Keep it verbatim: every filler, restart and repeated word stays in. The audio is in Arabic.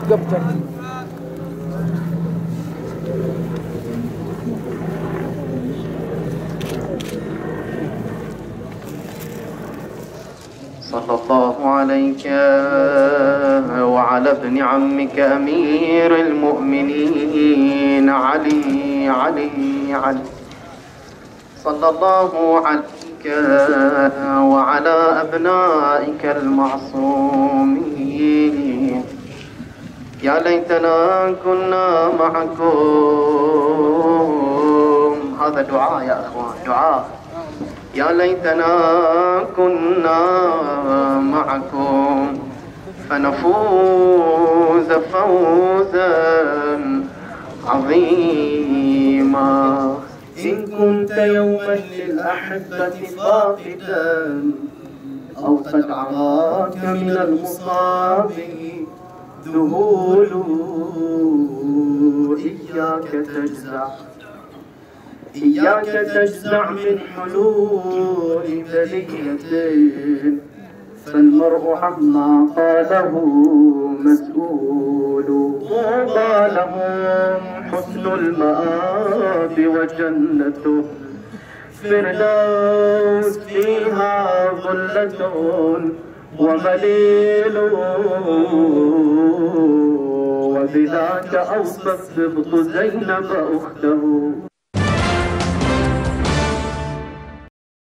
وقفتك. صلى الله عليك وعلى ابن عمك أمير المؤمنين علي علي علي. صلى الله عليك وعلى أبنائك المعصومين. يا ليتنا كنا معكم. هذا دعاء يا أخوان، دعاء. يا ليتنا كنا معكم فنفوز فوزا عظيما. إن كنت يوما للأحبة فاقدا أو قد عراك من المصاب ذهول، إياك تجزع إياك تجزع من حلول بلية، فالمرء عما قاله مسؤول. طوبى لهم حسن المآب وجنته فردوس فيها ظلة ومليل، وبذاك أوصى السبط زينب أخته